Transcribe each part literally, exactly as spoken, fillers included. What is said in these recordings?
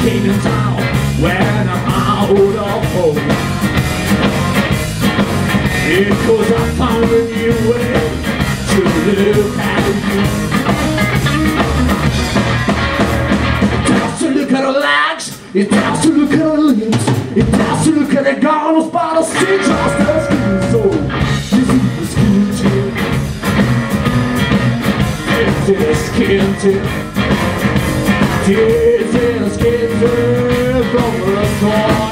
king in town when I'm out of home. Because I found a new way to look at you. It has to look at her legs, it has to look at her lips, it has to look at the garments by the street, just the skin. So this is the skin tip, this is the skin tip, this is the skin tip from the soil.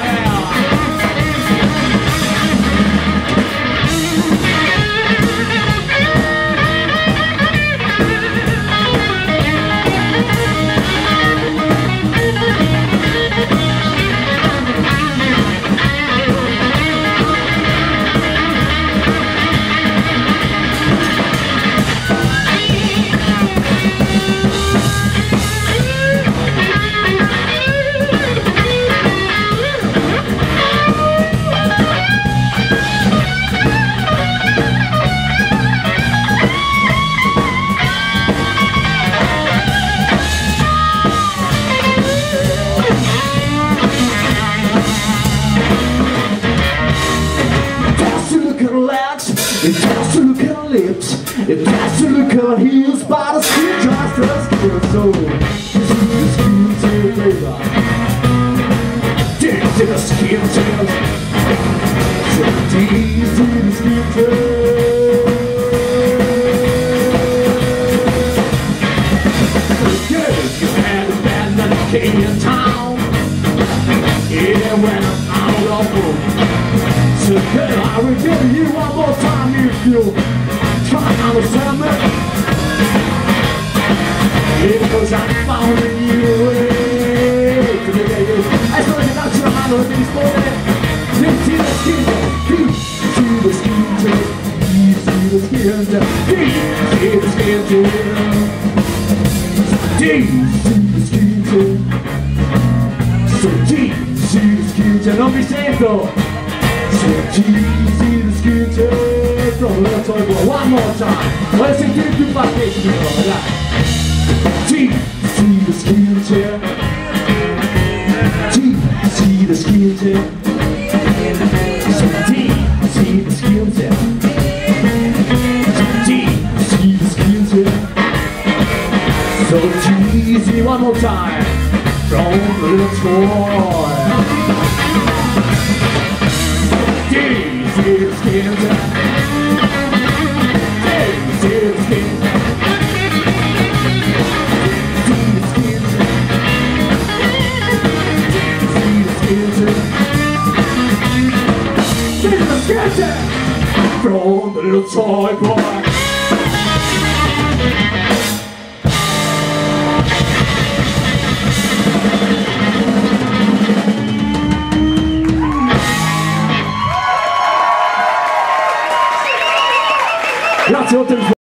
It has to look at her lips, it has to look at her heels, by the skin, just the skin. So this is the skin tip, baby. This is the skin tip. So this is the skin tip. Good, you had a bad man king in town. Yeah, when I'm out of home. So girl, I will give you one more time if you try to understand me. Because I found a new way to get you. I saw you out your hand on this morning. You see the skin, you see the skin tip, you see the skin tip, you see the skin tip, you see the skin tip. So deep, see the skin tip. Don't be safe though. So deep, see the skin tip from the toy boy. One more time. Let's see if you back it. Deep, see the skin tip. Deep, see the skin tip. So deep, see the skin tip. So deep, see the skin tip. So cheesy. One more time. From the little toy. See the skin tip. Hey, see the skin tip. See the skin tip. See the skin tip. See the skin tip from the little toy boy. Grazie,